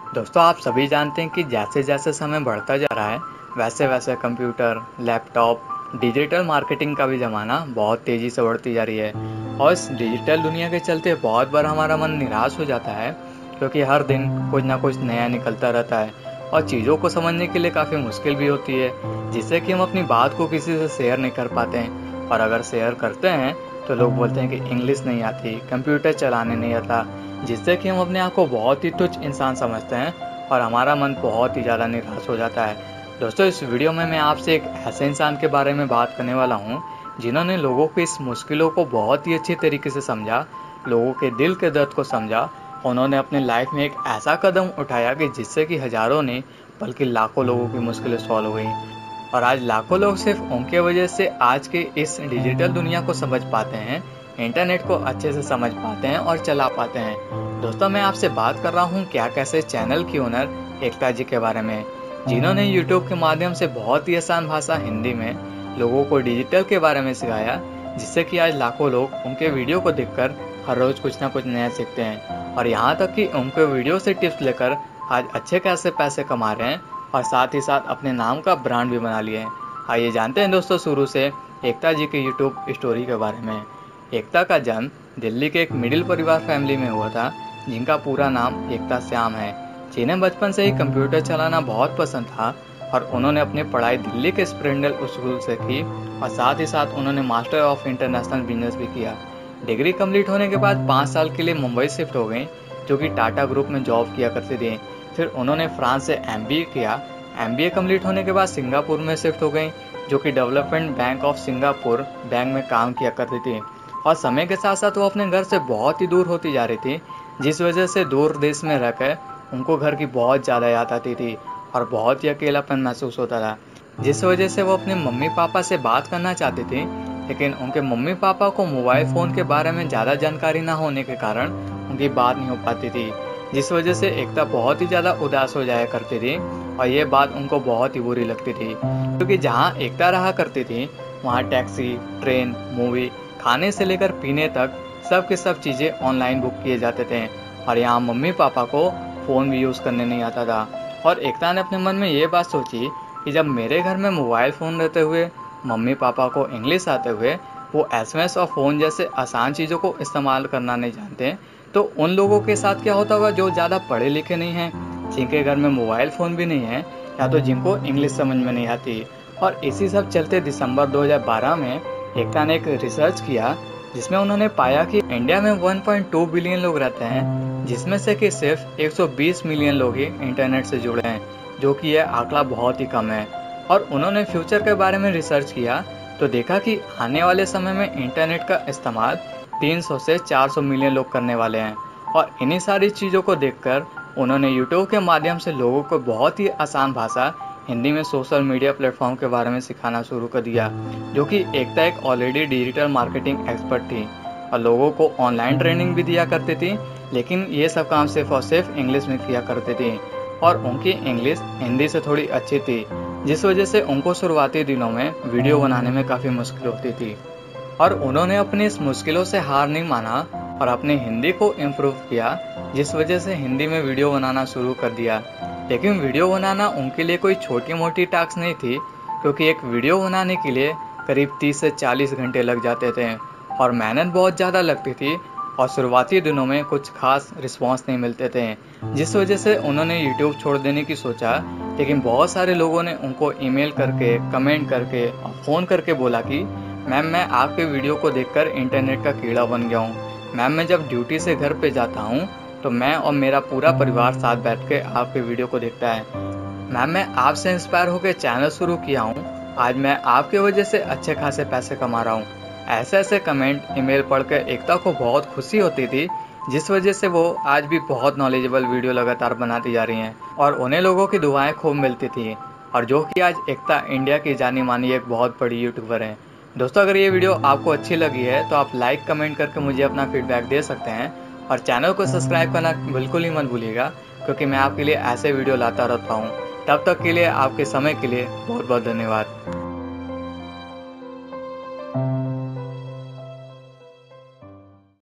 दोस्तों आप सभी जानते हैं कि जैसे जैसे समय बढ़ता जा रहा है वैसे वैसे कंप्यूटर, लैपटॉप, डिजिटल मार्केटिंग का भी ज़माना बहुत तेज़ी से बढ़ती जा रही है। और इस डिजिटल दुनिया के चलते बहुत बार हमारा मन निराश हो जाता है, क्योंकि हर दिन कुछ ना कुछ नया निकलता रहता है और चीज़ों को समझने के लिए काफ़ी मुश्किल भी होती है, जिससे कि हम अपनी बात को किसी से शेयर नहीं कर पाते हैं। और अगर शेयर करते हैं तो लोग बोलते हैं कि इंग्लिश नहीं आती, कंप्यूटर चलाने नहीं आता, जिससे कि हम अपने आप को बहुत ही तुच्छ इंसान समझते हैं और हमारा मन बहुत ही ज़्यादा निराश हो जाता है। दोस्तों इस वीडियो में मैं आपसे एक ऐसे इंसान के बारे में बात करने वाला हूँ जिन्होंने लोगों की इस मुश्किलों को बहुत ही अच्छी तरीके से समझा, लोगों के दिल के दर्द को समझा। उन्होंने अपनी लाइफ में एक ऐसा कदम उठाया कि जिससे कि हज़ारों ने बल्कि लाखों लोगों की मुश्किलें सॉल्व हो गई। और आज लाखों लोग सिर्फ उनके वजह से आज के इस डिजिटल दुनिया को समझ पाते हैं, इंटरनेट को अच्छे से समझ पाते हैं और चला पाते हैं। दोस्तों मैं आपसे बात कर रहा हूँ क्या कैसे चैनल की ओनर एकता जी के बारे में, जिन्होंने यूट्यूब के माध्यम से बहुत ही आसान भाषा हिंदी में लोगों को डिजिटल के बारे में सिखाया, जिससे कि आज लाखों लोग उनके वीडियो को देखकर हर रोज कुछ ना कुछ नया सीखते हैं और यहाँ तक कि उनके वीडियो से टिप्स लेकर आज अच्छे खासे पैसे कमा रहे हैं और साथ ही साथ अपने नाम का ब्रांड भी बना लिए हैं। आइए जानते हैं दोस्तों शुरू से एकता जी के यूट्यूब स्टोरी के बारे में। एकता का जन्म दिल्ली के एक मिडिल परिवार फैमिली में हुआ था, जिनका पूरा नाम एकता श्याम है, जिन्हें बचपन से ही कंप्यूटर चलाना बहुत पसंद था और उन्होंने अपनी पढ़ाई दिल्ली के स्प्रिंडल स्कूल से की और साथ ही साथ उन्होंने मास्टर ऑफ इंटरनेशनल बिजनेस भी किया। डिग्री कंप्लीट होने के बाद 5 साल के लिए मुंबई शिफ्ट हो गई, जो कि टाटा ग्रुप में जॉब किया करती थी। फिर उन्होंने फ्रांस से एमबीए किया। एमबीए कंप्लीट होने के बाद सिंगापुर में शिफ्ट हो गई, जो कि development bank of Singapore bank में काम किया करती थी। और समय के साथ साथ वो अपने घर से बहुत ही दूर होती जा रही थी, जिस वजह से दूर देश में रहकर उनको घर की बहुत ज़्यादा याद आती थी और बहुत ही अकेलापन महसूस होता था, जिस वजह से वो अपने मम्मी पापा से बात करना चाहती थी, लेकिन उनके मम्मी पापा को मोबाइल फ़ोन के बारे में ज़्यादा जानकारी ना होने के कारण उनकी बात नहीं हो पाती थी, जिस वजह से एकता बहुत ही ज़्यादा उदास हो जाया करती थी और ये बात उनको बहुत ही बुरी लगती थी, क्योंकि जहाँ एकता रहा करती थी वहाँ टैक्सी, ट्रेन, मूवी, खाने से लेकर पीने तक सब के सब चीज़ें ऑनलाइन बुक किए जाते थे और यहाँ मम्मी पापा को फ़ोन भी यूज़ करने नहीं आता था। और एकता ने अपने मन में ये बात सोची कि जब मेरे घर में मोबाइल फ़ोन रहते हुए मम्मी पापा को इंग्लिश आते हुए वो एसएमएस और फ़ोन जैसे आसान चीज़ों को इस्तेमाल करना नहीं जानते, तो उन लोगों के साथ क्या होता होगा जो ज़्यादा पढ़े लिखे नहीं हैं, जिनके घर में मोबाइल फ़ोन भी नहीं है, या तो जिनको इंग्लिश समझ में नहीं आती। और इसी सब चलते दिसंबर 2012 में एकता ने एक रिसर्च किया, जिसमें उन्होंने पाया कि इंडिया में 1.2 बिलियन लोग रहते हैं, जिसमें से कि सिर्फ 120 मिलियन लोग ही इंटरनेट से जुड़े हैं, जो कि यह आंकड़ा बहुत ही कम है। और उन्होंने फ्यूचर के बारे में रिसर्च किया तो देखा कि आने वाले समय में इंटरनेट का इस्तेमाल 300 से 400 मिलियन लोग करने वाले हैं। और इन्हीं सारी चीज़ों को देखकर उन्होंने यूट्यूब के माध्यम से लोगों को बहुत ही आसान भाषा हिंदी में सोशल मीडिया प्लेटफॉर्म के बारे में सिखाना शुरू कर दिया, जो कि एकता एक ऑलरेडी डिजिटल मार्केटिंग एक्सपर्ट थी और लोगों को ऑनलाइन ट्रेनिंग भी दिया करती थी, लेकिन ये सब काम सिर्फ और सिर्फ इंग्लिश में किया करती थी और उनकी इंग्लिश हिंदी से थोड़ी अच्छी थी, जिस वजह से उनको शुरुआती दिनों में वीडियो बनाने में काफ़ी मुश्किल होती थी। और उन्होंने अपनी इस मुश्किलों से हार नहीं माना और अपनी हिंदी को इम्प्रूव किया, जिस वजह से हिंदी में वीडियो बनाना शुरू कर दिया। लेकिन वीडियो बनाना उनके लिए कोई छोटी मोटी टास्क नहीं थी, क्योंकि एक वीडियो बनाने के लिए करीब 30 से 40 घंटे लग जाते थे और मेहनत बहुत ज़्यादा लगती थी और शुरुआती दिनों में कुछ खास रिस्पांस नहीं मिलते थे, जिस वजह से उन्होंने यूट्यूब छोड़ देने की सोचा। लेकिन बहुत सारे लोगों ने उनको ईमेल करके, कमेंट करके और फ़ोन करके बोला कि मैम मैं आपके वीडियो को देखकर इंटरनेट का कीड़ा बन गया हूँ। मैम मैं जब ड्यूटी से घर पे जाता हूँ तो मैं और मेरा पूरा परिवार साथ बैठ के आपके वीडियो को देखता है। मैम मैं आपसे इंस्पायर होकर चैनल शुरू किया हूँ, आज मैं आपके वजह से अच्छे खासे पैसे कमा रहा हूँ। ऐसे ऐसे कमेंट, ईमेल पढ़कर एकता को बहुत खुशी होती थी, जिस वजह से वो आज भी बहुत नॉलेजेबल वीडियो लगातार बनाती जा रही हैं और उन्हें लोगों की दुआएं खूब मिलती थी, और जो कि आज एकता इंडिया की जानी मानी एक बहुत बड़ी यूट्यूबर है। दोस्तों अगर ये वीडियो आपको अच्छी लगी है तो आप लाइक कमेंट करके मुझे अपना फीडबैक दे सकते हैं और चैनल को सब्सक्राइब करना बिल्कुल ही मत भूलिएगा, क्योंकि मैं आपके लिए ऐसे वीडियो लाता रहता हूँ। तब तक के लिए आपके समय के लिए बहुत बहुत धन्यवाद।